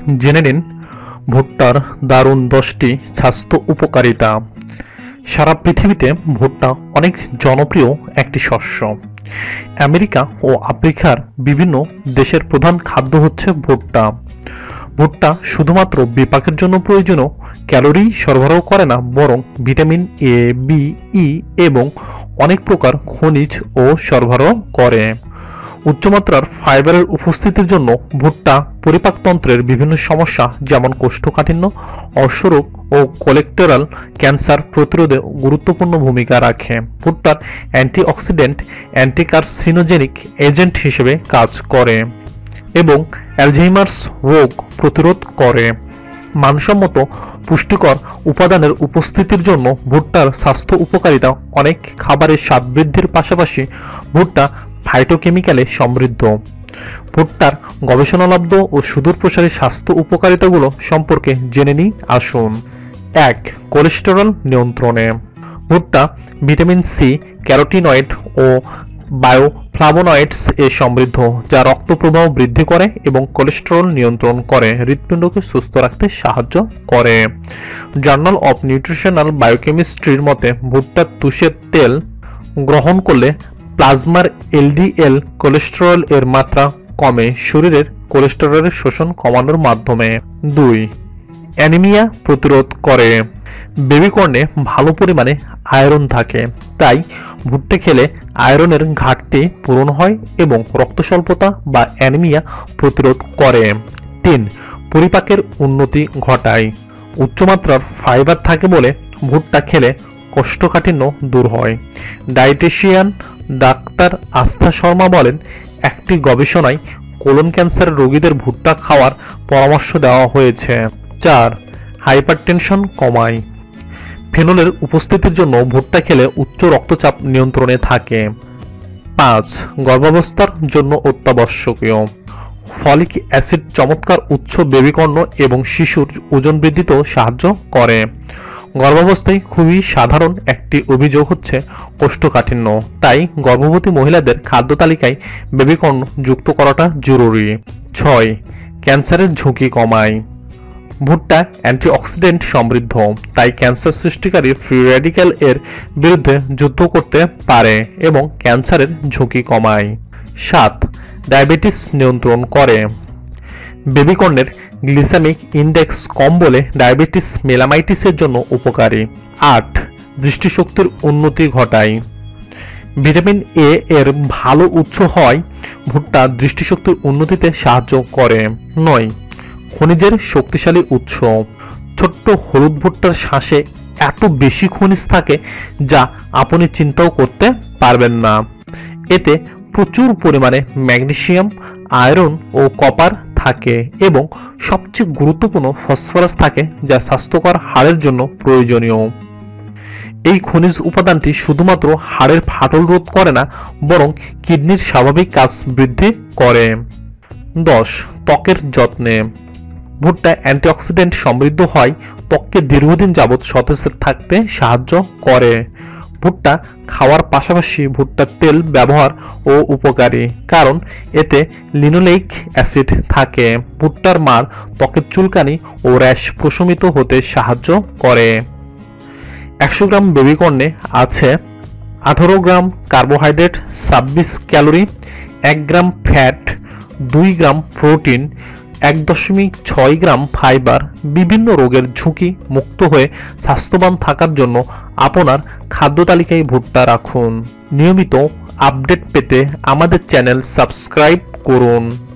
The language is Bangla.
জেনে নিন ভুট্টার দারুণ 10টি স্বাস্থ্য উপকারিতা। সারা পৃথিবীতে ভুট্টা অনেক জনপ্রিয় একটি শস্য। আমেরিকা ও আফ্রিকার বিভিন্ন দেশের প্রধান খাদ্য হচ্ছে ভুট্টা। ভুট্টা শুধুমাত্র বিপাকের জন্য প্রয়োজনীয় ক্যালোরি সরবরাহ করে না, বরং ভিটামিন এ, বি, ই এবং অনেক প্রকার খনিজ ও সরবরাহ করে। উচ্চমাত্রার ফাইবারের উপস্থিতির জন্য ভুট্টা পরিপাকতন্ত্রের বিভিন্ন সমস্যা যেমন কোষ্ঠকাঠিন্য, অশ্বরোগ ও কোলেস্টেরল ক্যান্সার প্রতিরোধে গুরুত্বপূর্ণ ভূমিকা রাখে। ভুট্টার অ্যান্টিঅক্সিডেন্ট, অ্যান্টিকার্সিনোজেনিক এজেন্ট হিসেবে কাজ করে এবং অ্যালঝাইমার্স রোগ প্রতিরোধ করে। মানসম্মত পুষ্টিকর উপাদানের উপস্থিতির জন্য ভুট্টার স্বাস্থ্য উপকারিতা অনেক। খাবারের স্বাদ বৃদ্ধির পাশাপাশি ভুট্টা ফাইটোকেমিক্যালে সমৃদ্ধ। ভুট্টার গবেষণালব্ধ ও সুদূরপ্রসারী স্বাস্থ্য উপকারিতাগুলো সম্পর্কে জেনে নিই আসুন। 1. কোলেস্টেরল নিয়ন্ত্রণে। ভুট্টা ভিটামিন সি, ক্যারোটিনয়েড ও বায়োফ্লাভোনয়েডস এ সমৃদ্ধ, যা রক্ত প্রবাহ বৃদ্ধি করে এবং কোলেস্টেরল নিয়ন্ত্রণ করে, হৃৎপিণ্ডকে সুস্থ রাখতে সাহায্য করে। জার্নাল অফ নিউট্রিশনাল বায়োকেমিস্ট্রির মতে ভুট্টার তুষের তেল গ্রহণ করলে প্লাজমার এলডিএল কোলেস্টেরল এর মাত্রা কমে, শরীরের কোলেস্টেরলের শোষণ কমানোর মাধ্যমে। 2. অ্যানিমিয়া প্রতিরোধ করে। বেবিকর্নে ভালো পরিমাণে আয়রন থাকে, তাই ভুট্টা খেলে আয়রনের ঘাটতি পূরণ হয় এবং রক্ত স্বল্পতা বা অ্যানিমিয়া প্রতিরোধ করে। 3. পরিপাকের উন্নতি ঘটায়। উচ্চমাত্রার ফাইবার থাকে বলে ভুট্টা খেলে কোষ্ঠকাঠিন্য দূর হয়। ডায়েটিশিয়ান ডাক্তার আস্থা শর্মা বলেন, একটি গবেষণায় কোলন ক্যান্সার রোগীদের ভুট্টা খাওয়ার পরামর্শ দেওয়া হয়েছে। 4. হাইপারটেনশন কমায়। ফেনলের উপস্থিতির জন্য ভুট্টা খেলে উচ্চ রক্তচাপ নিয়ন্ত্রণে থাকে। 5. গর্ভাবস্থার জন্য অত্যাবশ্যকীয়। ফলিক অ্যাসিড চমৎকার উৎস বেবিকর্ণ এবং শিশুর ওজন বৃদ্ধিতেও সাহায্য করে। গর্ভাবস্থায় খুবই সাধারণ একটি অভিযোগ হচ্ছে কোষ্ঠকাঠিন্য, তাই গর্ভবতী মহিলাদের খাদ্য তালিকায় বেবিকর্ন যুক্ত করাটা জরুরি। 6. ক্যান্সারের ঝুঁকি কমায়। ভুট্টা অ্যান্টিঅক্সিডেন্ট সমৃদ্ধ, তাই ক্যান্সার সৃষ্টিকারী ফ্রি র্যাডিক্যাল এর বিরুদ্ধে যুদ্ধ করতে পারে এবং ক্যান্সারের ঝুঁকি কমায়। 7. ডায়াবেটিস নিয়ন্ত্রণ করে। বেবিকর্নের গ্লিসেমিক ইন্ডেক্স কম বলে ডায়াবেটিস মেলামাইটিসের জন্য উপকারী। 8. দৃষ্টিশক্তির উন্নতি ঘটায়। ভিটামিন এ এর ভালো উৎস হয় ভুট্টা দৃষ্টিশক্তির উন্নতিতে সাহায্য করে। 9. খনিজের শক্তিশালী উৎস। ছোট্ট হলুদ ভুট্টার শ্বাসে এত বেশি খনিজ থাকে যা আপনি চিন্তাও করতে পারবেন না। এতে প্রচুর পরিমাণে ম্যাগনেসিয়াম, আয়রন ও কপার থাকে এবং সবচেয়ে গুরুত্বপূর্ণ ফসফরাস থাকে, যা স্বাস্থ্যকর হাড়ের জন্য প্রয়োজনীয়। এই খনিজ উপাদানটি শুধুমাত্র হাড়ের ফাটল রোধ করে না, বরং কিডনির স্বাভাবিক কাজ বৃদ্ধি করে। 10. ত্বকের যত্নে। ভুট্টা অ্যান্টিঅক্সিডেন্ট সমৃদ্ধ হয়, ত্বককে দীর্ঘদিন যাবৎ সতেজ থাকতে সাহায্য করে। ভুট্টা খাওয়ার পাশাপাশি ভুট্টার তেল ব্যবহার ও উপকারী, কারণ এতে লিনোলেইক অ্যাসিড থাকে। ভুট্টার মাড় ত্বকের চুলকানি ও র্যাশ প্রশমিত হতে সাহায্য করে। 100 গ্রাম বেবিকর্নে আছে 18 gram carbohydrate, 26 calorie, 1 gram fat, 2 gram protein, 1.6 gram fibre. বিভিন্ন রোগের ঝুঁকি মুক্ত হয়ে স্বাস্থ্যবান থাকার জন্য আপনার খাদ্য তালিকায় ভুট্টা রাখুন। নিয়মিত আপডেট পেতে আমাদের চ্যানেল সাবস্ক্রাইব করুন।